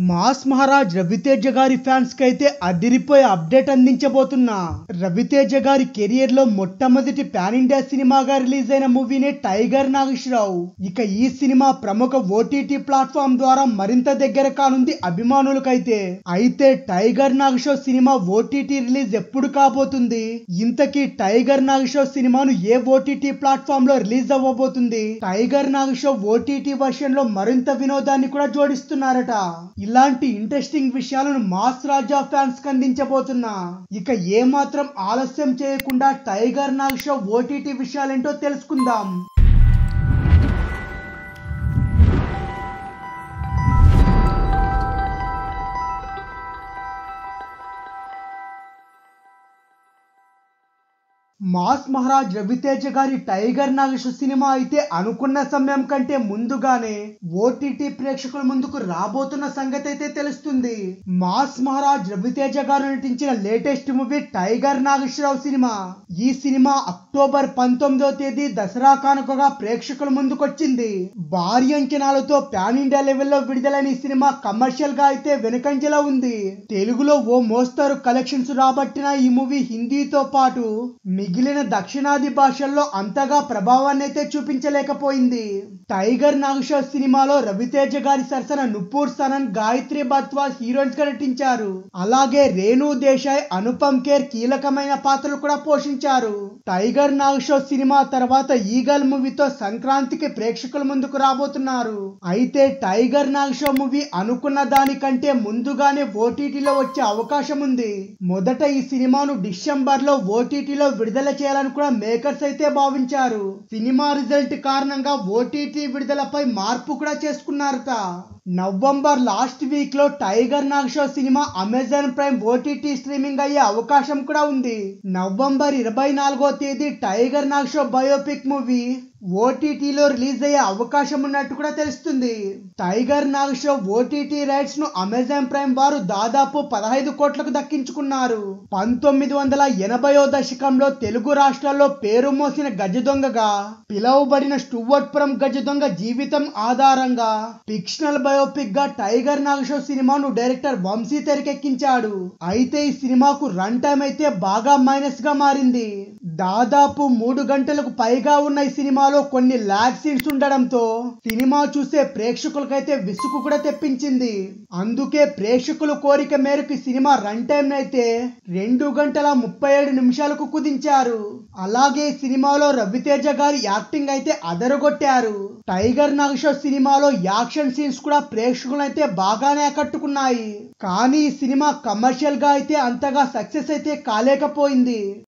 Mass Maharaj Raviteja గారి fans కి అయితే అదిరిపోయే అప్డేట్ అందించబోతున్నా. రవితేజ గారి కెరియర్ లో మొట్టమొదటి పాన్ ఇండియా సినిమాగా రిలీజ్ అయిన మూవీనే టైగర్ నాగేశ్వరరావు. ఇక ఈ సినిమా ప్రముఖ ఓటీటీ ప్లాట్ఫామ్ ద్వారా మరింత దగ్గర కానుంది అభిమానులకైతే. అయితే tiger Nageswara Rao cinema OTT release ఎప్పుడు కాబోతుంది, ఇంతకీ టైగర్ నాగేశ్వరరావు సినిమాను ఏ ఓటీటీ ప్లాట్ఫామ్ లో రిలీజ్ అవ్వబోతుంది, టైగర్ నాగేశ్వరరావు ఓటీటీ వర్షన్ లో మరింత వినోదాన్ని కూడా జోడిస్తున్నారట. ఇలాంటి ఇంట్రెస్టింగ్ విషయాలను మాస్ రాజా ఫ్యాన్స్ కి అందించబోతున్నా. ఇక ఏమాత్రం ఆలస్యం చేయకుండా టైగర్ నాగేశ్వరరావు ఓటీటీ విషయాలేంటో తెలుసుకుందాం. మాస్ మహారాజ్ రవితేజ గారి టైగర్ నాగేశ్వర సినిమా అయితే అనుకున్న సమయం కంటే ముందుగానే ఓటీటీ ప్రేక్షకుల ముందుకు రాబోతున్న సంగతి అయితే తెలుస్తుంది. మాస్ మహారాజ్ రవితేజ గారు నటించిన latest movie tiger Nageswara Rao cinema. ఈ సినిమా అక్టోబర్ 19వ తేదీ దసరా కానుకగా ప్రేక్షకుల ముందుకొచ్చింది. భారీ అంచనాలతో పాన్ ఇండియా లెవెల్లో విడుదలైన ఈ సినిమా కమర్షియల్ గా అయితే వెనుకంజలో ఉంది. తెలుగులో ఓ మోస్తరు కలెక్షన్స్ రాబట్టిన ఈ మూవీ హిందీతో పాటు మిగిలిన దక్షిణాది భాషల్లో అంతగా ప్రభావాన్ని అయితే చూపించలేకపోయింది. టైగర్ నాగేశ్వర సినిమాలో రవితేజ గారి సరసన నుపూర్ సనన్, గాయత్రి బత్వాస్ హీరోయిన్స్ గా నటించారు. అలాగే రేణు దేశాయ్, అనుపమ్ ఖేర్ కీలకమైన పాత్రలు కూడా పోషించారు. టైగర్ నాగేశ్వర సినిమా తర్వాత ఈగల్ మూవీతో సంక్రాంతికి ప్రేక్షకుల ముందుకు రాబోతున్నారు. అయితే టైగర్ నాగేశ్వర మూవీ అనుకున్న దానికంటే ముందుగానే ఓటీటీలో వచ్చే అవకాశం ఉంది. మొదట ఈ సినిమాను డిసెంబర్ లో ఓటీటీలో విడుదల చేయాలని కూడా మేకర్స్ అయితే భావించారు. సినిమా రిజల్ట్ కారణంగా ఓటీటీ విడుదలపై మార్పు కూడా చేసుకున్నారట. నవంబర్ లాస్ట్ వీక్ లో tiger Nageswara cinema Amazon Prime OTT streaming అయ్యే అవకాశం కూడా ఉంది. నవంబర్ 24వ తేదీ టైగర్ నాగేశ్వర బయోపిక్ మూవీ ఓటీటీలో రిలీజ్ అయ్యే అవకాశం ఉన్నట్టు కూడా తెలుస్తుంది. టైగర్ నాగేశ్వర ఓటీటీ రైట్స్ ను అమెజాన్ ప్రైమ్ వారు దాదాపు 15 కోట్లకు దక్కించుకున్నారు. 1980వ దశకంలో తెలుగు రాష్ట్రాల్లో పేరు మోసిన గజ దొంగగా పిలువబడిన స్టూవర్ట్పురం గజ దొంగ జీవితం ఆధారంగా ఫిక్షనల్ బయోపిక్ గా టైగర్ నాగేశ్వర సినిమాను డైరెక్టర్ వంశీ తెరకెక్కించాడు. అయితే ఈ సినిమాకు రన్ టైం అయితే బాగా మైనస్ గా మారింది. దాదాపు 3 గంటలకు పైగా ఉన్న ఈ సినిమాలో కొన్ని లాగ్ సీన్స్ ఉండడంతో సినిమా చూసే ప్రేక్షకులకైతే విసుగు కూడా తెప్పించింది. అందుకే ప్రేక్షకుల కోరిక మేరకు సినిమా రన్ టైం అయితే 2 గంటల 37 నిమిషాలకు కుదించారు. అలాగే సినిమాలో రవితేజ గారి యాక్టింగ్ అయితే అదరగొట్టారు. టైగర్ నాగేశ్వర సినిమాలో యాక్షన్ సీన్స్ కూడా ప్రేక్షకులను అయితే బాగానే ఆకట్టుకున్నాయి. కానీ ఈ సినిమా కమర్షియల్ గా అయితే అంతగా సక్సెస్ అయితే కాలేకపోయింది.